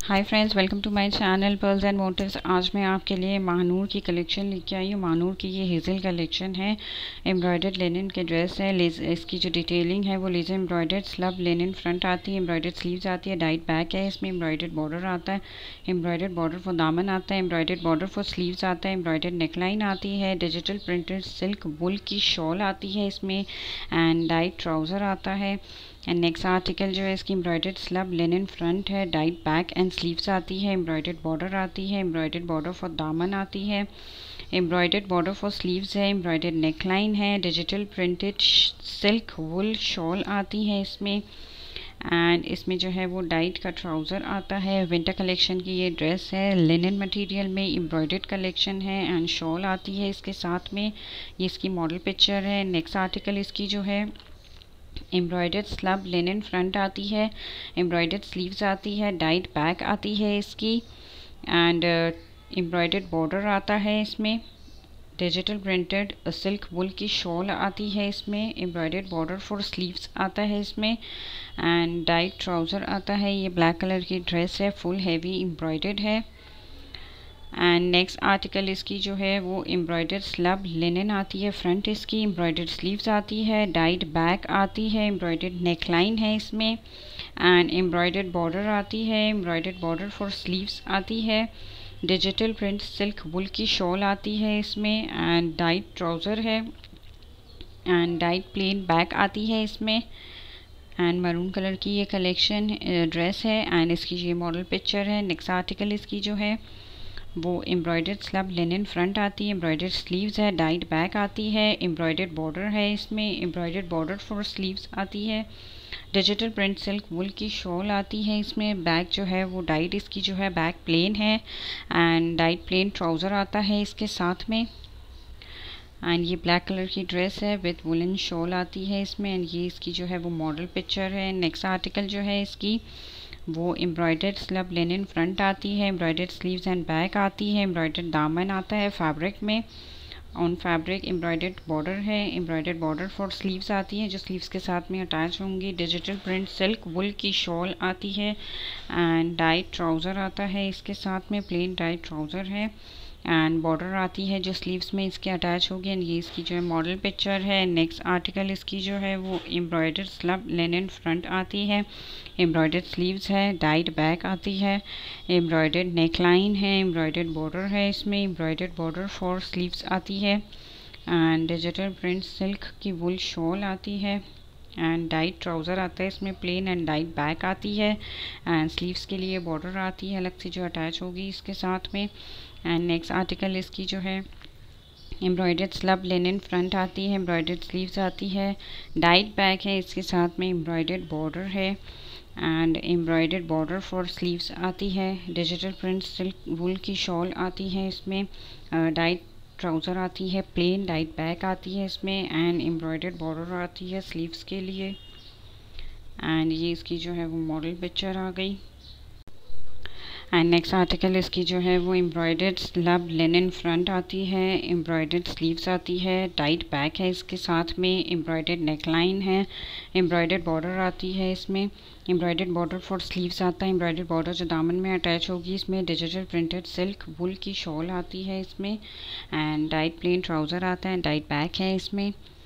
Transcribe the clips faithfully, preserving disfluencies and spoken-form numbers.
Hi friends, welcome to my channel pearls and motives. आज मैं आपके लिए महानूर की कलेक्शन लेके आई हूँ। महानूर की ये हेज़ल कलेक्शन है। एम्ब्रॉयडर्ड लिनन के ड्रेस है। इसकी जो डिटेलिंग है वो laser embroidered slub linen front आती है, एम्ब्रॉयडर्ड स्लीव्स आती है, डाइट बैक है, इसमें एम्ब्रॉयडर्ड बॉर्डर आता है, एम्ब्रॉयडर्ड बॉर्डर फॉर दामन आता है, एम्ब्रॉयडर्ड बॉर्डर फॉर स्लीव्स आता है, एम्ब्रॉयडर्ड नेकलाइन आती है, डिजिटल प्रिंटेड सिल्क वुल की शॉल आती है इसमें, एंड डाइट ट्राउज़र आता है। एंड नेक्स्ट आर्टिकल जो है इसकी एम्ब्रॉयडर्ड स्लब लिनन फ्रंट है, डाइट बैक एंड स्लीव्स आती है, एम्ब्रॉयडर्ड बॉर्डर आती है, एम्ब्रॉयडर्ड बॉर्डर फॉर दामन आती है, एम्ब्रॉयडर्ड बॉर्डर फॉर स्लीव्स है, एम्ब्रॉयडर्ड नेकलाइन है, digital printed silk wool shawl आती है इसमें, एंड इसमें जो है वो डाइट का ट्राउज़र आता है। विंटर कलेक्शन की ये ड्रेस है, लिनन मटेरियल में एम्ब्रॉयडर्ड कलेक्शन है एंड शॉल आती है इसके साथ में। ये इसकी मॉडल पिक्चर है। नेक्स्ट आर्टिकल इसकी जो है एम्ब्रॉयडर्ड स्लब लिनन फ्रंट आती है, एम्ब्रॉयडर्ड स्लीव्स आती है, डाइट बैक आती है इसकी, एंड एम्ब्रॉयडर्ड बॉर्डर आता है इसमें, डिजिटल प्रिंटेड सिल्क वुल की शॉल आती है इसमें, एम्ब्रॉयडर्ड बॉर्डर फॉर स्लीव्स आता है इसमें, एंड डाइट ट्राउज़र आता है। ये ब्लैक कलर की ड्रेस है, फुल हैवी एम्ब्रॉयडर्ड है। एंड नेक्स्ट आर्टिकल इसकी जो है वो एम्ब्रॉयडर्ड स्लब लिनन आती है, फ्रंट इसकी एम्ब्रॉयडर्ड स्लीव्स आती है, डाइट बैक आती है, एम्ब्रॉयडर्ड नेकलाइन है इसमें, एंड एम्ब्रॉयडर्ड बॉर्डर आती है, एम्ब्रॉयडर्ड बॉर्डर फॉर स्लीव्स आती है, डिजिटल प्रिंट सिल्क वुल की शॉल आती है इसमें, एंड डाइट ट्राउज़र है, एंड डाइट प्लेन बैक आती है इसमें, एंड मरून कलर की ये कलेक्शन ड्रेस है एंड इसकी ये मॉडल पिक्चर है। नेक्स्ट आर्टिकल इसकी जो है वो एम्ब्रॉयडर्ड स्लब लिनन फ्रंट आती है, एम्ब्रॉयडर्ड स्लीव्स है, डाइट बैक आती है, एम्ब्रॉयडर्ड बॉर्डर है इसमें, एम्ब्रॉयडर्ड बॉर्डर फॉर स्लीव्स आती है, डिजिटल प्रिंट सिल्क वुल की शॉल आती है इसमें। बैक जो है वो डाइट इसकी जो है बैक प्लेन है एंड डाइट प्लेन ट्राउज़र आता है इसके साथ में, एंड ये ब्लैक कलर की ड्रेस है विथ वुलन शॉल आती है इसमें, एंड ये इसकी जो है वो मॉडल पिक्चर है। नेक्स्ट आर्टिकल जो है इसकी वो एम्ब्रॉयडर्ड स्लब लिनन फ्रंट आती है, एम्ब्रॉयडर्ड स्लीव्स एंड बैक आती है, एम्ब्रॉयडर्ड दामन आता है फैब्रिक में, ऑन फैब्रिक एम्ब्रॉयडर्ड बॉर्डर है, एम्ब्रॉयडर्ड बॉर्डर फॉर स्लीव्स आती है जो स्लीव्स के साथ में अटैच होंगी, डिजिटल प्रिंट सिल्क वुल की शॉल आती है, एंड डाइट ट्राउज़र आता है इसके साथ में, प्लेन डाइट ट्राउज़र है, एंड बॉर्डर आती है जो स्लीव्स में इसके अटैच होगी, एंड ये इसकी जो है मॉडल पिक्चर है। नेक्स्ट आर्टिकल इसकी जो है वो एम्ब्रॉयडर्ड स्लब लिनन फ्रंट आती है, एम्ब्रॉयडर्ड स्लीव्स है, डाइट बैक आती है, एम्ब्रॉयडर्ड नेकलाइन है, एम्ब्रॉयडर्ड बॉर्डर है इसमें, एम्ब्रॉयडर्ड बॉर्डर फॉर स्लीव्स आती है, एंड डिजिटल प्रिंट सिल्क की वुल शॉल आती है, एंड डाइट ट्राउज़र आता है इसमें प्लेन, एंड डाइट बैक आती है, एंड स्लीव्स के लिए बॉर्डर आती है अलग से जो अटैच होगी इसके साथ में। एंड नेक्स्ट आर्टिकल इसकी जो है एम्ब्रॉयडर्ड स्लब लिनन फ्रंट आती है, एम्ब्रॉयडर्ड स्लीव्स आती है, डाइट बैक है इसके साथ में, एम्ब्रॉयडर्ड बॉर्डर है and embroidered border for sleeves आती है, डिजिटल प्रिंट सिल्क वुल की शॉल आती है इसमें, डाइट ट्राउज़र आती है प्लेन, डाइट बैक आती है इसमें, एंड एम्ब्रॉयडर्ड बॉर्डर आती है स्लीव्स के लिए, एंड ये इसकी जो है वो मॉडल पिक्चर आ गई। एंड नेक्स्ट आर्टिकल इसकी जो है वो एम्ब्रॉयडर्ड स्लब लिनन फ्रंट आती है, एम्ब्रॉयडर्ड स्लीव्स आती है, टाइट बैक है इसके साथ में, एम्ब्रॉयडर्ड नेकलाइन है, एम्ब्रॉयडर्ड बॉर्डर आती है इसमें, एम्ब्रॉयडर्ड बॉर्डर फॉर स्लीव्स आता है, एम्ब्रॉयडर्ड बॉर्डर जो दामन में अटैच होगी इसमें, डिजिटल प्रिंटेड सिल्क वुल की शॉल आती है इसमें, एंड डाइट प्लेन ट्राउज़र आता है, डाइट बैक है इसमें,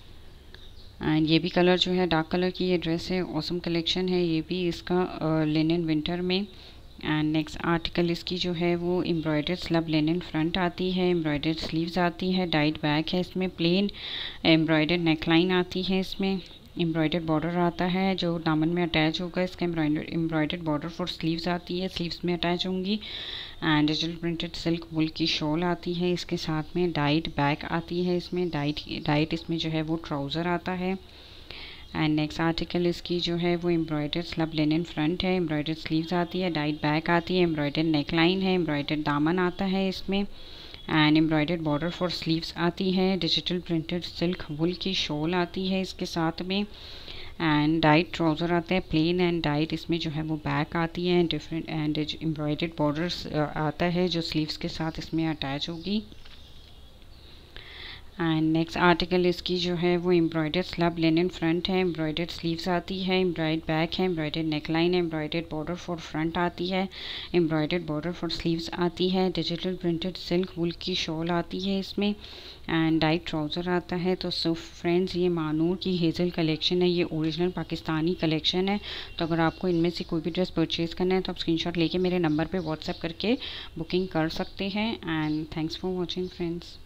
एंड ये भी कलर जो है डार्क कलर की ये ड्रेस है, ऑसम कलेक्शन है ये भी इसका लिनन विंटर में। एंड नेक्स्ट आर्टिकल इसकी जो है वो एम्ब्रॉयडर्ड स्लब लिनन फ्रंट आती है, एम्ब्रॉयडर्ड स्लीव्स आती है, डाइट बैक है इसमें, प्लेन एम्ब्रॉयडर्ड नेकलाइन आती है इसमें, एम्ब्रॉयडर्ड बॉर्डर आता है जो दामन में अटैच होगा इसका, embroidered embroidered border for sleeves आती है, स्लीव्स में अटैच होंगी, and digital printed silk wool की शॉल आती है इसके साथ में, डाइट बैक आती है इसमें, डाइट डाइट इसमें जो है वो ट्राउज़र आता है। एंड नेक्स्ट आर्टिकल इसकी जो है वो एम्ब्रॉयडर्ड स्लब लिनन फ्रंट है, एम्ब्रॉयडर्ड स्लीव्स आती है, डाइट बैक आती है, एम्ब्रॉयडर्ड नेकलाइन है, एम्ब्रॉयडर्ड दामन आता है इसमें, and embroidered border for sleeves आती है, डिजिटल प्रिंटेड सिल्क वुल की शॉल आती है इसके साथ में, एंड डाइट ट्राउज़र आता है प्लेन, एंड डाइट इसमें जो है वो बैक आती है, डिफरेंट एंड एम्ब्रॉयडर्ड बॉर्डर्स आता है जो स्लीव्स के साथ इसमें अटैच होगी। एंड नेक्स्ट आर्टिकल इसकी जो है वो एम्ब्रॉयडर्ड स्लब लिनन फ्रंट है, एम्ब्रॉयडर्ड स्लीव्स आती है, एम्ब्रॉयड बैक है, एम्ब्रॉयडर्ड नेकलाइन है, एम्ब्रॉयडर्ड बॉर्डर फॉर फ्रंट आती है, एम्ब्रॉयडर्ड बॉर्डर फॉर स्लीव्स आती है, डिजिटल प्रिंटेड सिल्क वुल की शॉल आती है इसमें एंड डाइट ट्राउज़र आता है। तो सो फ्रेंड्स ये मानूर की हेज़ल कलेक्शन है, ये ओरिजिनल पाकिस्तानी कलेक्शन है। तो अगर आपको इनमें से कोई भी ड्रेस परचेज़ करना है तो आप स्क्रीनशॉट लेके मेरे नंबर पे व्हाट्सएप करके बुकिंग कर सकते हैं। And thanks for watching friends.